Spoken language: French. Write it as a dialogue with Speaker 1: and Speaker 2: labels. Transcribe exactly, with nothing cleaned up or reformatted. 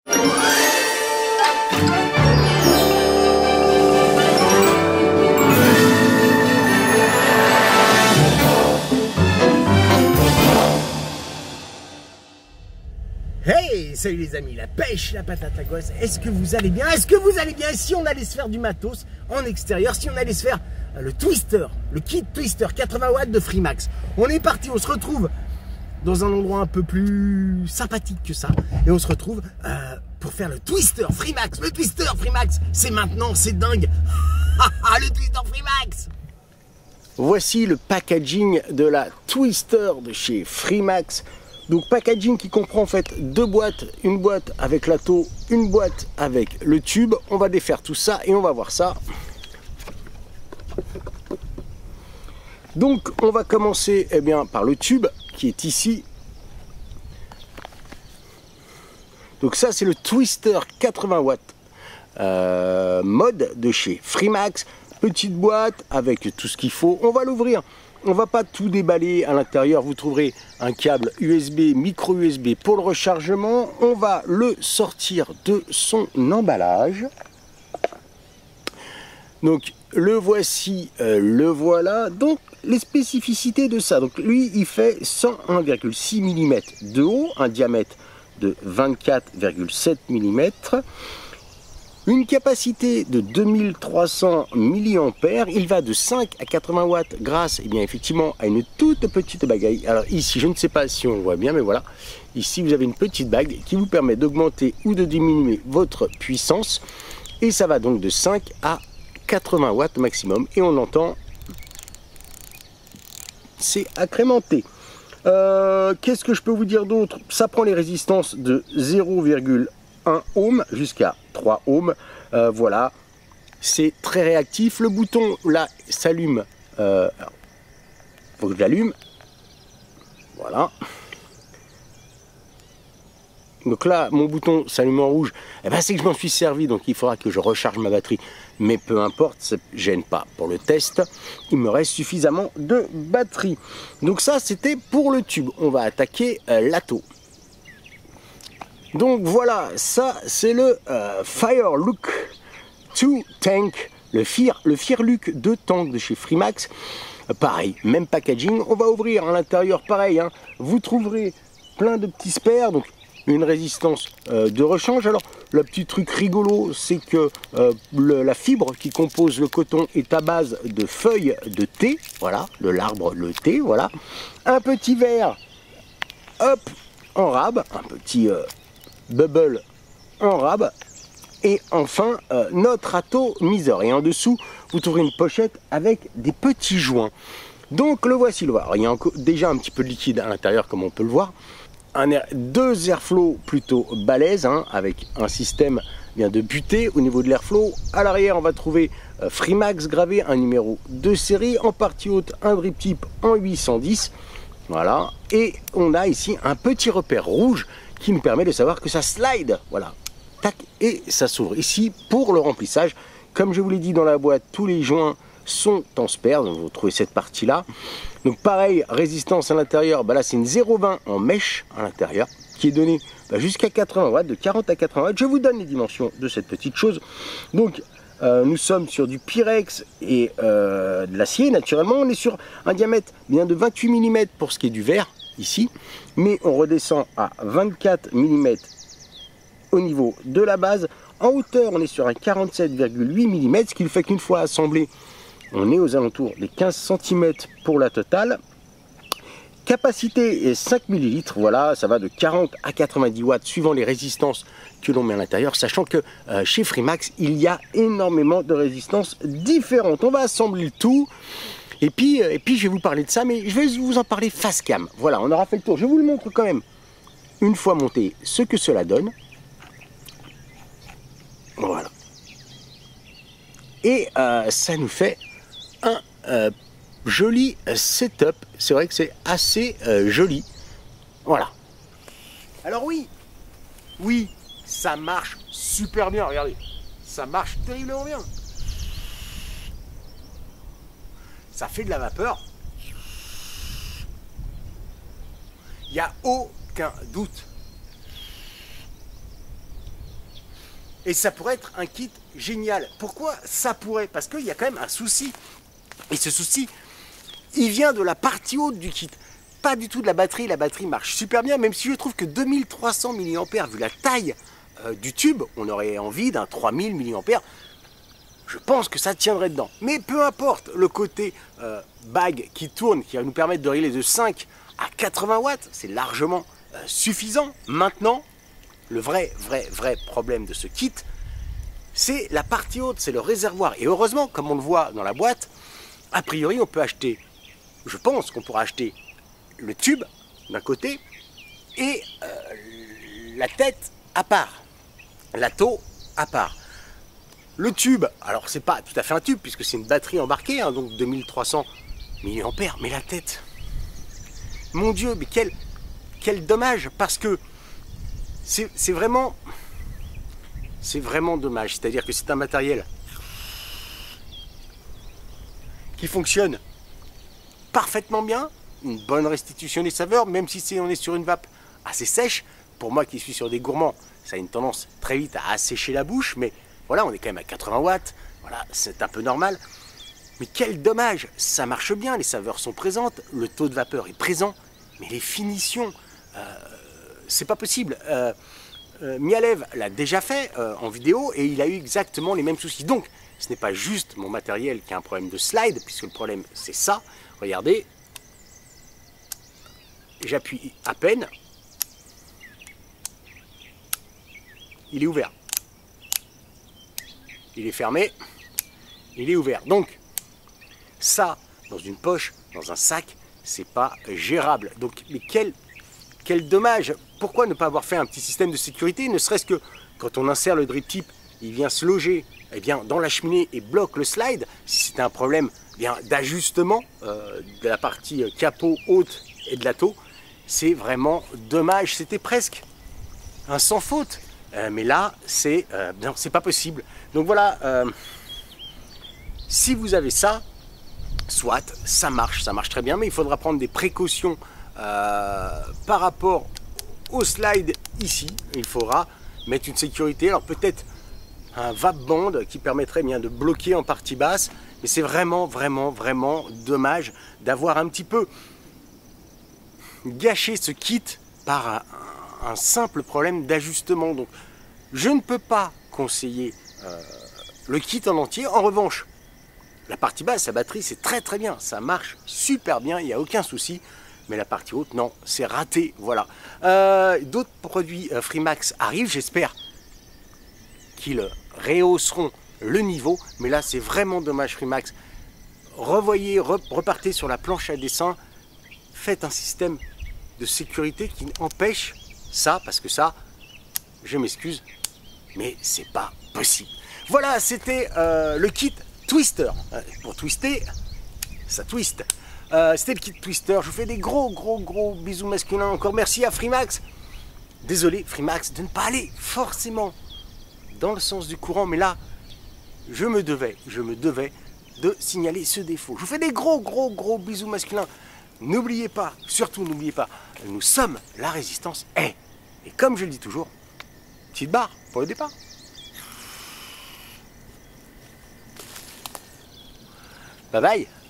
Speaker 1: Hey, salut les amis, la pêche, la patate, la gosse. Est-ce que vous allez bien? Est-ce que vous allez bien? Si on allait se faire du matos en extérieur, si on allait se faire euh, le Twister, le kit Twister quatre-vingts watts de Freemax. On est parti, on se retrouve dans un endroit un peu plus sympathique que ça. Et on se retrouve euh, pour faire le Twister Freemax. Le Twister Freemax, c'est maintenant, c'est dingue. Le Twister Freemax. Voici le packaging de la Twister de chez Freemax. Donc packaging qui comprend en fait deux boîtes, une boîte avec la taux, une boîte avec le tube. On va défaire tout ça et on va voir ça. Donc on va commencer eh bien, par le tube qui est ici. Donc ça c'est le Twister quatre-vingts watts euh, mode de chez Freemax. Petite boîte avec tout ce qu'il faut. On va l'ouvrir. On va pas tout déballer à l'intérieur. Vous trouverez un câble U S B, micro U S B pour le rechargement. On va le sortir de son emballage. Donc le voici, euh, le voilà. Donc les spécificités de ça. Donc lui il fait cent un virgule six millimètres de haut, un diamètre de vingt-quatre virgule sept millimètres. Une capacité de deux mille trois cents milliampères, il va de cinq à quatre-vingts watts grâce eh bien, effectivement à une toute petite bague. Alors ici, je ne sais pas si on le voit bien, mais voilà. Ici, vous avez une petite bague qui vous permet d'augmenter ou de diminuer votre puissance. Et ça va donc de cinq à quatre-vingts watts maximum. Et on entend, c'est agrémenté. Euh, Qu'est-ce que je peux vous dire d'autre? Ça prend les résistances de zéro virgule un ohm jusqu'à trois ohms. Euh, voilà, c'est très réactif. Le bouton là s'allume. Euh, faut que je l'allume. Voilà. Donc là, mon bouton s'allume en rouge. Eh ben, c'est que je m'en suis servi, donc il faudra que je recharge ma batterie. Mais peu importe, ça ne gêne pas pour le test. Il me reste suffisamment de batterie. Donc ça, c'était pour le tube. On va attaquer euh, l'atto. Donc voilà, ça c'est le euh, Firelook deux Tank, le Fire, le Firelook deux Tank de chez Freemax. Euh, pareil, même packaging. On va ouvrir à l'intérieur, pareil. Hein, vous trouverez plein de petits spares, donc une résistance euh, de rechange. Alors le petit truc rigolo, c'est que euh, le, la fibre qui compose le coton est à base de feuilles de thé. Voilà, de l'arbre, le thé. Voilà, un petit verre, hop, en rab, un petit euh, bubble en rab, et enfin euh, notre atomiseur. Et en dessous vous trouverez une pochette avec des petits joints. Donc le voici le voir. Alors, il y a encore, déjà un petit peu de liquide à l'intérieur comme on peut le voir. Un air, deux airflow plutôt balèzes hein, avec un système bien de butée au niveau de l'airflow. À l'arrière on va trouver euh, Freemax gravé, un numéro de série. En partie haute un drip tip en huit cent dix. Voilà, et on a ici un petit repère rouge qui nous permet de savoir que ça slide, voilà, tac, et ça s'ouvre. Ici, pour le remplissage, comme je vous l'ai dit dans la boîte, tous les joints sont en spare, donc vous trouvez cette partie-là. Donc pareil, résistance à l'intérieur, bah là c'est une zéro vingt en mèche à l'intérieur, qui est donnée bah, jusqu'à quatre-vingts watts, de quarante à quatre-vingts watts. Je vous donne les dimensions de cette petite chose. Donc, euh, nous sommes sur du Pyrex et euh, de l'acier, naturellement. On est sur un diamètre bien de vingt-huit millimètres pour ce qui est du verre, ici, mais on redescend à vingt-quatre millimètres au niveau de la base. En hauteur, on est sur un quarante-sept virgule huit millimètres, ce qui fait qu'une fois assemblé, on est aux alentours des quinze centimètres pour la totale. Capacité est cinq millilitres, voilà, ça va de quarante à quatre-vingt-dix watts suivant les résistances que l'on met à l'intérieur, sachant que euh, chez Freemax, il y a énormément de résistances différentes. On va assembler le tout. Et puis, et puis je vais vous parler de ça, mais je vais vous en parler face cam. Voilà, on aura fait le tour. Je vous le montre quand même, une fois monté, ce que cela donne. Voilà. Et euh, ça nous fait un euh, joli setup. C'est vrai que c'est assez euh, joli. Voilà. Alors oui, oui, ça marche super bien. Regardez, ça marche terriblement bien. Ça fait de la vapeur. Il n'y a aucun doute. Et ça pourrait être un kit génial. Pourquoi ça pourrait? Parce qu'il y a quand même un souci. Et ce souci, il vient de la partie haute du kit. Pas du tout de la batterie. La batterie marche super bien, même si je trouve que deux mille trois cents milliampères, vu la taille euh, du tube, on aurait envie d'un trois mille milliampères. Je pense que ça tiendrait dedans. Mais peu importe, le côté euh, bague qui tourne, qui va nous permettre de régler de cinq à quatre-vingts watts, c'est largement euh, suffisant. Maintenant, le vrai, vrai, vrai problème de ce kit, c'est la partie haute, c'est le réservoir. Et heureusement, comme on le voit dans la boîte, a priori, on peut acheter, je pense qu'on pourra acheter le tube d'un côté et euh, la tête à part, la taux à part. Le tube, alors c'est pas tout à fait un tube puisque c'est une batterie embarquée, hein, donc deux mille trois cents milliampères, mais la tête, mon Dieu, mais quel, quel dommage, parce que c'est vraiment, c'est vraiment dommage, c'est-à-dire que c'est un matériel qui fonctionne parfaitement bien, une bonne restitution des saveurs, même si c'est, on est sur une vape assez sèche. Pour moi qui suis sur des gourmands, ça a une tendance très vite à assécher la bouche, mais voilà, on est quand même à quatre-vingts watts, voilà, c'est un peu normal. Mais quel dommage, ça marche bien, les saveurs sont présentes, le taux de vapeur est présent, mais les finitions, euh, c'est pas possible. Euh, euh, Mialev l'a déjà fait euh, en vidéo et il a eu exactement les mêmes soucis. Donc, ce n'est pas juste mon matériel qui a un problème de slide, puisque le problème c'est ça. Regardez, j'appuie à peine, il est ouvert. Il est fermé, il est ouvert. Donc, ça, dans une poche, dans un sac, c'est pas gérable. Donc, mais quel, quel dommage. Pourquoi ne pas avoir fait un petit système de sécurité, ne serait-ce que quand on insère le drip tip, il vient se loger eh bien, dans la cheminée et bloque le slide. Si c'était un problème eh bien d'ajustement euh, de la partie capot haute et de la taux, c'est vraiment dommage. C'était presque un sans faute. Euh, mais là, c'est euh, non, c'est pas possible. Donc voilà, euh, si vous avez ça, soit ça marche, ça marche très bien, mais il faudra prendre des précautions euh, par rapport au slide ici. Il faudra mettre une sécurité, alors peut-être un vape band qui permettrait bien de bloquer en partie basse, mais c'est vraiment, vraiment, vraiment dommage d'avoir un petit peu gâché ce kit par un, un simple problème d'ajustement. Donc je ne peux pas conseiller euh, le kit en entier. En revanche, la partie basse, sa batterie, c'est très très bien, ça marche super bien, il n'y a aucun souci. Mais la partie haute, non, c'est raté, voilà. Euh, D'autres produits euh, Freemax arrivent, j'espère qu'ils rehausseront le niveau. Mais là, c'est vraiment dommage, Freemax. Revoyez, re, repartez sur la planche à dessin, faites un système de sécurité qui empêche ça, parce que ça, je m'excuse, mais c'est pas possible. Voilà, c'était euh, le kit Twister. Euh, pour twister, ça twist. Euh, c'était le kit Twister. Je vous fais des gros, gros, gros bisous masculins. Encore merci à Freemax. Désolé, Freemax, de ne pas aller forcément dans le sens du courant, mais là, je me devais, je me devais de signaler ce défaut. Je vous fais des gros, gros, gros bisous masculins. N'oubliez pas, surtout n'oubliez pas, nous sommes la résistance est. Et comme je le dis toujours, petite barre pour le départ. Bye bye.